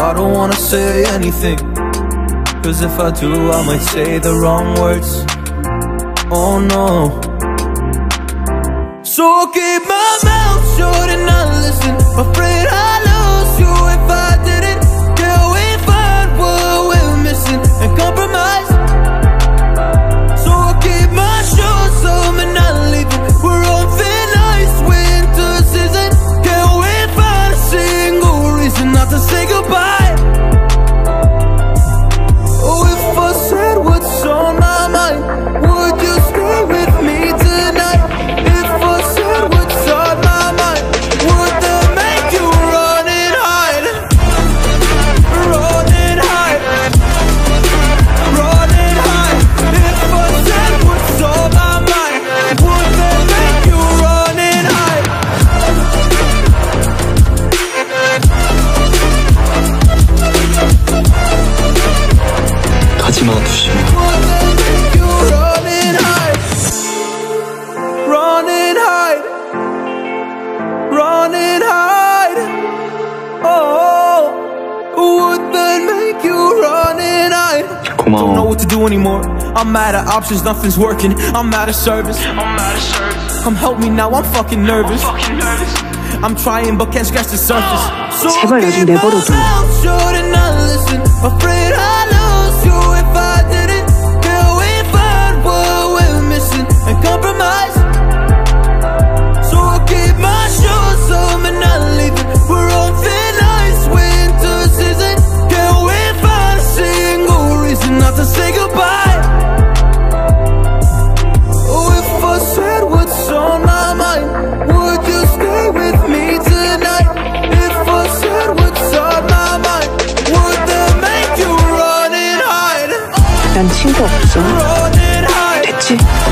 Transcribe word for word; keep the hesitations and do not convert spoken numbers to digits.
I don't wanna say anything, cause if I do I might say the wrong words. Oh no. So I'll keep my mouth shut and not listen. Afraid I'd lose you if I didn't. Can we find what we're missing and compromise? So I'll keep my shoes on and not leaving. We're on thin ice, winter season. Can we find a single reason not to say goodbye? Oh, if I said what's on my mind, would you stay with me tonight? If I said what's on my mind, would that make you run and hide? Run and hide. Run and hide. If I said what's on my mind, would that make you run and hide? 가지 마, 두심아. Would that make you run and hide? Run and hide. Run and hide. Oh, would that make you run and hide? Don't know 고마워. what to do anymore. I'm out of options, nothing's working. I'm out of service. I'm out of service. Come help me now, I'm fucking nervous. Fucking nervous. I'm trying but can't scratch the surface. So 제발 나 좀 내버려둬. Afraid I'd lose you if I didn't. Can we find what we're missing and compromise? So I'll keep my shoes on and not leaving. We're on thin ice, winter season. Can we find a single reason not to say goodbye? Oh, if I said what's on my mind, would you stay with me tonight? If I said what's on my mind, would that make you run and hide? 난 친구 없어. Run and hide. 됐지?